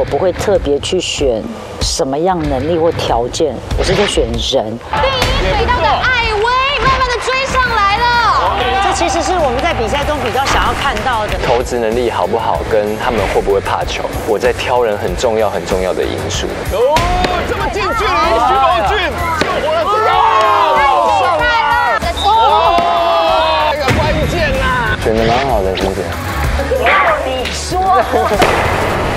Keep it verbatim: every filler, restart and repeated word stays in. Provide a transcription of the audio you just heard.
我不会特别去选什么样能力或条件，我是在选人。 第一水道的艾薇慢慢的追上来了， 这其实是我们在比赛中比较想要看到的。 投掷能力好不好，跟他们会不会怕球，我在挑人很重要很重要的因素。 哦，这么近距离，徐宝俊救活了这个，上了，哦，这个关键呐， 选的蛮好的，婷姐。 要你说。